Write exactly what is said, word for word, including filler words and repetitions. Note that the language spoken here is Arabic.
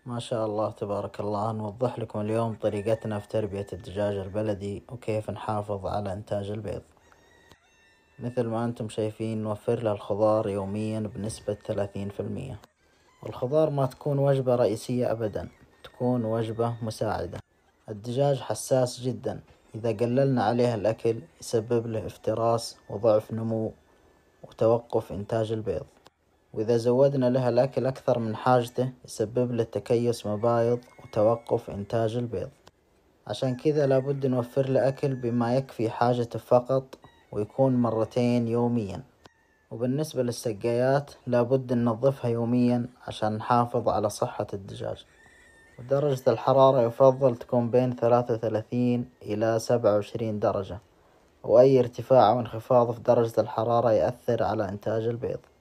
ما شاء الله تبارك الله. نوضح لكم اليوم طريقتنا في تربية الدجاج البلدي وكيف نحافظ على إنتاج البيض. مثل ما أنتم شايفين نوفر له الخضار يوميا بنسبة ثلاثين في المية، والخضار ما تكون وجبة رئيسية أبدا، تكون وجبة مساعدة. الدجاج حساس جدا، إذا قللنا عليه الأكل يسبب له افتراس وضعف نمو وتوقف إنتاج البيض، وإذا زودنا له الأكل أكثر من حاجته يسبب له تكيس مبايض وتوقف إنتاج البيض. عشان كذا لابد نوفر له أكل بما يكفي حاجته فقط، ويكون مرتين يوميا. وبالنسبة للسقايات لابد ننظفها يوميا عشان نحافظ على صحة الدجاج. ودرجة الحرارة يفضل تكون بين ثلاثة وثلاثين إلى سبعة وعشرين درجة، وأي ارتفاع أو انخفاض في درجة الحرارة يؤثر على إنتاج البيض.